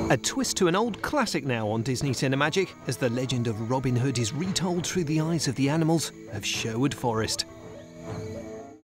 A twist to an old classic now on Disney Cinemagic, as the legend of Robin Hood is retold through the eyes of the animals of Sherwood Forest.